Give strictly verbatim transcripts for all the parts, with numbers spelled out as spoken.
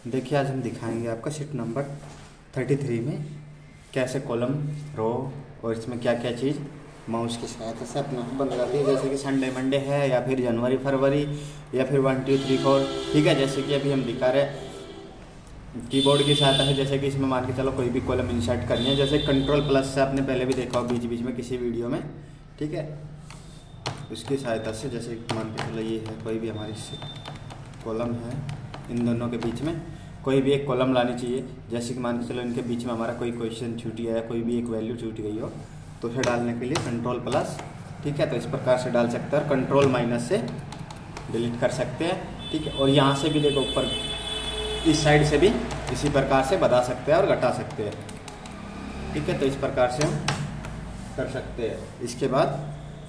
देखिए आज हम दिखाएंगे आपका शीट नंबर थर्टी थ्री में कैसे कॉलम, रो और इसमें क्या क्या चीज़ माउस की सहायता से अपने आप बन जाती है। जैसे कि संडे मंडे है या फिर जनवरी फरवरी या फिर वन टू थ्री फोर। ठीक है, जैसे कि अभी हम दिखा रहे हैं कीबोर्ड की सहायता से। जैसे कि इसमें मान के चलो कोई भी कॉलम इंसर्ट करनी है, जैसे कंट्रोल प्लस से आपने पहले भी देखा हो बीच बीच में किसी वीडियो में। ठीक है, उसकी सहायता से जैसे मान के चलो ये है कोई भी हमारी कॉलम है, इन दोनों के बीच में कोई भी एक कॉलम लानी चाहिए। जैसे कि मान के चलो इनके बीच में हमारा कोई क्वेश्चन छूट गया है, कोई भी एक वैल्यू छूट गई हो, तो उसे डालने के लिए कंट्रोल प्लस, ठीक है, तो इस प्रकार से डाल सकते हैं और कंट्रोल माइनस से डिलीट कर सकते हैं। ठीक है, और यहाँ से भी देखो ऊपर इस साइड से भी इसी प्रकार से बढ़ा सकते हैं और घटा सकते हैं। ठीक है, तो इस प्रकार से हम कर सकते हैं। इसके बाद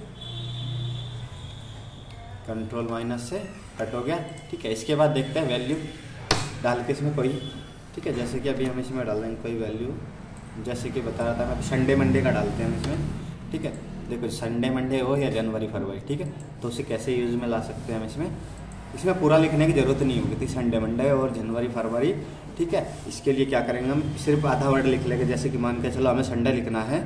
कंट्रोल माइनस से कट हो गया। ठीक है, इसके बाद देखते हैं वैल्यू डाल के इसमें कोई, ठीक है, जैसे कि अभी हम इसमें डाल देंगे कोई वैल्यू, जैसे कि बता रहा था मैं संडे मंडे का डालते हैं हम इसमें। ठीक है, देखो संडे मंडे हो या जनवरी फरवरी, ठीक है, तो उसे कैसे यूज़ में ला सकते हैं हम इसमें। इसमें पूरा लिखने की ज़रूरत नहीं होगी थी, संडे मंडे और जनवरी फरवरी। ठीक है, इसके लिए क्या करेंगे हम, सिर्फ आधा वर्ड लिख लेंगे। जैसे कि मान के चलो हमें संडे लिखना है,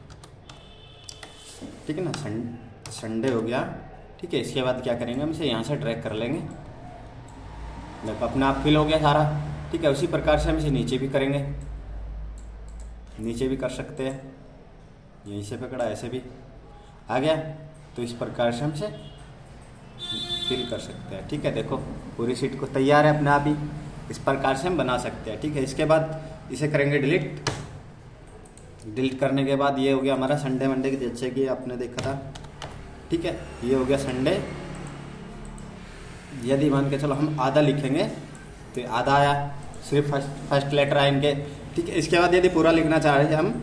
ठीक है ना, संडे हो गया। ठीक है, इसके बाद क्या करेंगे हम इसे यहाँ से ड्रैग कर लेंगे, देखो अपने आप फिल हो गया सारा। ठीक है, उसी प्रकार से हम इसे नीचे भी करेंगे, नीचे भी कर सकते हैं, यहीं से पकड़ा ऐसे भी आ गया, तो इस प्रकार से हम इसे फिल कर सकते हैं। ठीक है, देखो पूरी शीट को तैयार है अपने आप ही, इस प्रकार से हम बना सकते हैं। ठीक है, इसके बाद इसे करेंगे डिलीट। डिलीट करने के बाद ये हो गया हमारा संडे मंडे की, जैसे कि आपने देखा था। ठीक है, ये हो गया संडे। यदि मान के चलो हम आधा लिखेंगे तो आधा आया, सिर्फ फर्स्ट फर्स्ट लेटर आएंगे। ठीक है, इसके बाद यदि पूरा लिखना चाह रहे हैं हम,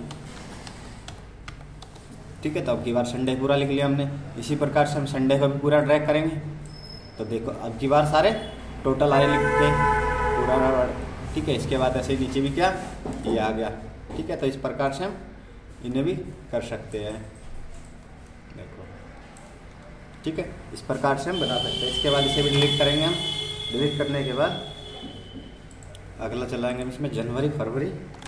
ठीक है, तो अब की बार संडे पूरा लिख लिया हमने। इसी प्रकार से हम संडे को भी पूरा ड्रैग करेंगे, तो देखो अब की बार सारे टोटल आए लिख के पूरा। ठीक है, इसके बाद ऐसे नीचे भी क्या ये आ गया। ठीक है, तो इस प्रकार से हम इन्हें भी कर सकते हैं, देखो। ठीक है, इस प्रकार से हम बना सकते हैं। इसके बाद इसे भी डिलीट करेंगे हम। डिलीट करने के बाद अगला चलाएंगे हम इसमें जनवरी फरवरी।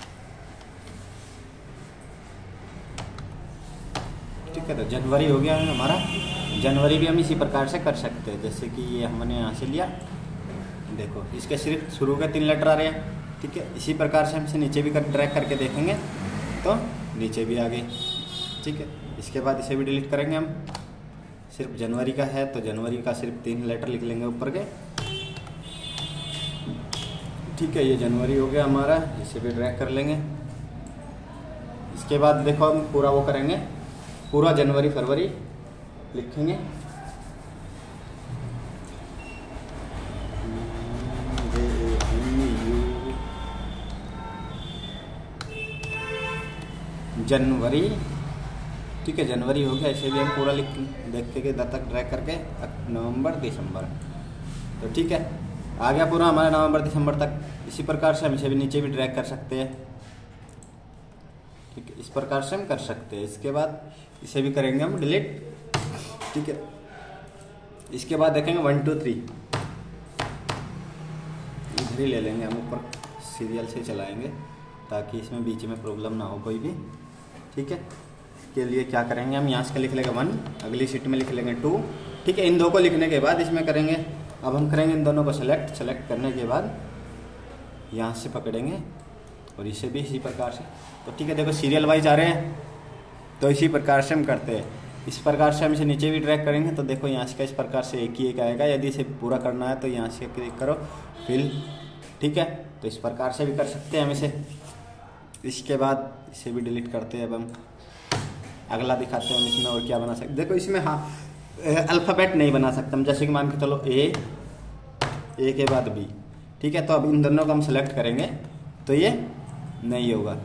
ठीक है, तो जनवरी हो गया हमारा। जनवरी भी हम इसी प्रकार से कर सकते हैं, जैसे कि ये हमने यहाँ से लिया, देखो इसके सिर्फ शुरू के तीन लेटर आ रहे हैं। ठीक है, इसी प्रकार से हम इसे नीचे भी कर ड्रैग करके देखेंगे तो नीचे भी आ गए। ठीक है, इसके बाद इसे भी डिलीट करेंगे हम। सिर्फ जनवरी का है तो जनवरी का सिर्फ तीन लेटर लिख लेंगे ऊपर के। ठीक है, ये जनवरी हो गया हमारा, इसे भी ड्रैग कर लेंगे। इसके बाद देखो हम पूरा वो करेंगे, पूरा जनवरी फरवरी लिखेंगे। जनवरी, ठीक है, जनवरी हो गया। इसे भी हम पूरा लिख देख के तक ड्रैग करके नवंबर दिसंबर, तो ठीक है आ गया पूरा हमारा नवंबर दिसंबर तक। इसी प्रकार से हम इसे भी नीचे भी ड्रैग कर सकते हैं। ठीक है, इस प्रकार से हम कर सकते हैं। इसके बाद इसे भी करेंगे हम डिलीट। ठीक है, इसके बाद देखेंगे वन टू थ्री, इधर ही ले लेंगे हम, ऊपर सीरियल से चलाएंगे ताकि इसमें बीच में प्रॉब्लम ना हो कोई भी। ठीक है, के लिए क्या करेंगे हम, यहाँ से लिख लेंगे वन, अगली शीट में लिख लेंगे टू। ठीक है, इन दो को लिखने के बाद इसमें करेंगे, अब हम करेंगे इन दोनों को सेलेक्ट। सेलेक्ट करने के बाद यहाँ से पकड़ेंगे और इसे भी इसी प्रकार से। तो ठीक है, देखो सीरियल वाइज आ रहे हैं, तो इसी प्रकार से हम करते हैं। इस प्रकार से हम इसे नीचे भी ड्रैग करेंगे, तो देखो यहाँ से इस प्रकार से एक ही एक आएगा। यदि इसे पूरा करना है तो यहाँ से क्लिक करो फिल। ठीक है, तो इस प्रकार से भी कर सकते हैं हम इसे। इसके बाद इसे भी डिलीट करते हैं। अब हम अगला दिखाते हैं हम इसमें और क्या बना सकते। देखो इसमें हाँ अल्फ़ाबेट नहीं बना सकते हम, जैसे कि मान के चलो ए, ए के बाद बी। ठीक है, तो अब इन दोनों को हम सेलेक्ट करेंगे तो ये नहीं होगा,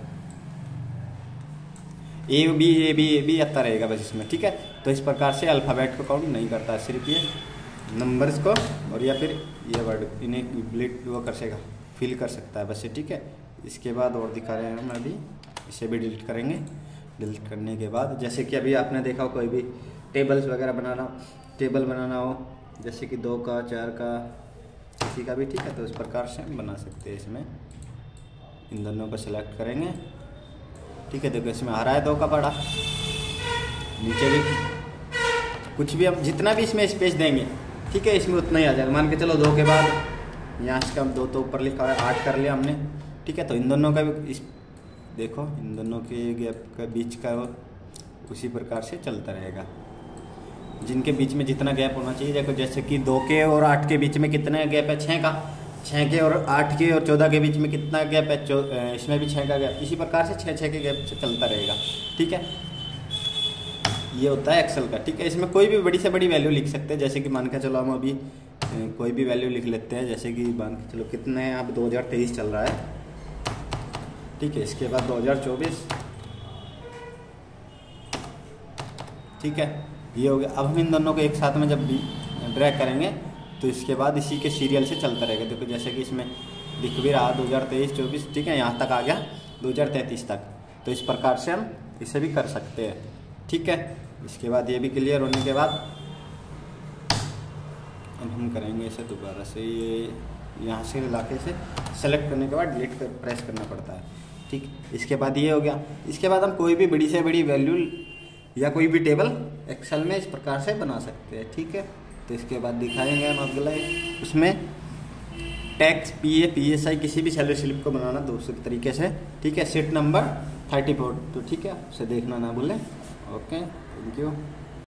A B A B A B आता रहेगा बस इसमें। ठीक है, तो इस प्रकार से अल्फ़ाबेट को काउंट नहीं करता, सिर्फ ये नंबर्स को और या फिर ये वर्ड इन्हें डिलीट वो कर सकेगा, फिल कर सकता है बस ये। ठीक है, इसके बाद और दिखा रहे हैं हम अभी, इसे भी डिलीट करेंगे। डिलीट करने के बाद जैसे कि अभी आपने देखा हो कोई भी टेबल्स वगैरह बनाना, टेबल बनाना हो, जैसे कि दो का, चार का, किसी का भी, ठीक है। तो इस प्रकार से हम बना सकते हैं। इसमें इन दोनों को सिलेक्ट करेंगे, ठीक है। देखो इसमें आ रहा है दो का बड़ा, नीचे भी कुछ भी हम जितना भी इसमें स्पेस देंगे, ठीक है, इसमें उतना ही आ जाएगा। मान के चलो दो के बाद यहाँ से हम दो तो ऊपर लिखा है, आठ कर लिया हमने, ठीक है। तो इन दोनों का भी इस देखो इन दोनों के गैप का बीच का उसी प्रकार से चलता रहेगा, जिनके बीच में जितना गैप होना चाहिए। देखो जैसे कि दो के और आठ के बीच में कितना गैप है, छः का। छः के और आठ के और चौदह के बीच में कितना गैप है, इसमें भी छः का गैप। इसी प्रकार से छः छः के गैप से चलता रहेगा, ठीक है। ये होता है एक्सेल का, ठीक है। इसमें कोई भी बड़ी से बड़ी वैल्यू लिख सकते हैं, जैसे कि मान के चलो हम अभी कोई भी वैल्यू लिख लेते हैं, जैसे कि मान के चलो कितने अब दो हज़ार तेईस चल रहा है, ठीक है। इसके बाद दो हज़ार चौबीस, ठीक है, ये हो गया। अब हम इन दोनों को एक साथ में जब भी ड्रैग करेंगे तो इसके बाद इसी के सीरियल से चलता रहेगा। देखो जैसे कि इसमें दिख भी रहा दो हज़ार तेईस चौबीस, ठीक है, यहाँ तक आ गया दो हज़ार तैंतीस तक। तो इस प्रकार से हम इसे भी कर सकते हैं, ठीक है। इसके बाद ये भी क्लियर होने के बाद अब हम करेंगे इसे दोबारा से, ये यहाँ से इलाके से सेलेक्ट करने के बाद डिलीट कर प्रेस करना पड़ता है, ठीक। इसके बाद ये हो गया। इसके बाद हम कोई भी बड़ी से बड़ी वैल्यू या कोई भी टेबल एक्सेल में इस प्रकार से बना सकते हैं, ठीक है। तो इसके बाद दिखाएंगे हम अगला उसमें tax P A P S I किसी भी सैलरी स्लिप को बनाना दूसरे तरीके से, ठीक है। सीट नंबर थर्टी फोर, तो ठीक है, उसे देखना ना भूलें। Okay, thank you.